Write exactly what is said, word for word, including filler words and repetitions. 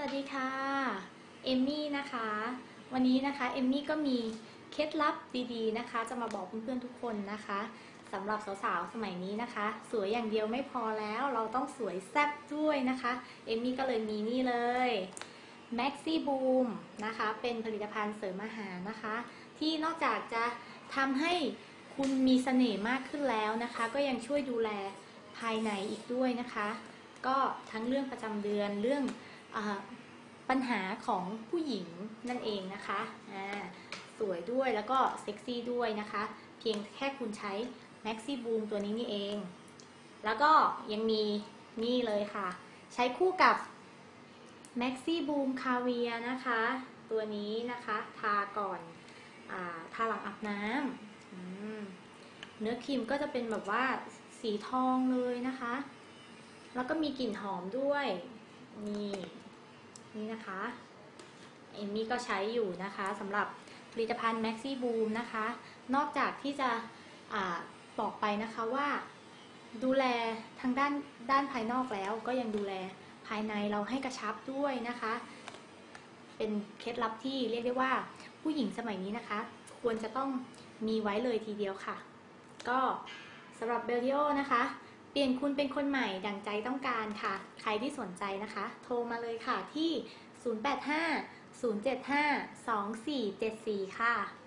วัสดีค่ะเอมมี่นะคะวันนี้นะคะเอมมี่ก็มีเคล็ดลับดีๆนะคะจะมาบอกเพื่อนๆทุกคนนะคะสำหรับสาวๆสมัยนี้นะคะสวยอย่างเดียวไม่พอแล้วเราต้องสวยแซ่บด้วยนะคะเอมมี่ก็เลยมีนี่เลย Maxi Boom นะคะเป็นผลิตภัณฑ์เสริมอาหารนะคะที่นอกจากจะทำให้คุณมีเสน่ห์มากขึ้นแล้วนะคะก็ยังช่วยดูแลภายในอีกด้วยนะคะก็ทั้งเรื่องประจำเดือนเรื่องปัญหาของผู้หญิงนั่นเองนะคะสวยด้วยแล้วก็เซ็กซี่ด้วยนะคะเพียงแค่คุณใช้ Maxi Boom ตัวนี้นี่เองแล้วก็ยังมีนี่เลยค่ะใช้คู่กับ Maxi Boom Caviar นะคะตัวนี้นะคะทาก่อนอ่าทาหลังอาบน้ำเนื้อครีมก็จะเป็นแบบว่าสีทองเลยนะคะแล้วก็มีกลิ่นหอมด้วยนี่นี่นะคะเอมมี่ก็ใช้อยู่นะคะสำหรับผลิตภัณฑ์ Maxi Boom นะคะนอกจากที่จะอบอกไปนะคะว่าดูแลทางด้านด้านภายนอกแล้วก็ยังดูแลภายในเราให้กระชับด้วยนะคะเป็นเคล็ดลับที่เรียกได้ว่าผู้หญิงสมัยนี้นะคะควรจะต้องมีไว้เลยทีเดียวค่ะก็สำหรับเบลลิโอนะคะเปลี่ยนคุณเป็นคนใหม่ดั่งใจต้องการค่ะใครที่สนใจนะคะโทรมาเลยค่ะที่ศูนย์ แปด ห้า ศูนย์ เจ็ด ห้า สอง สี่ เจ็ด สี่ค่ะ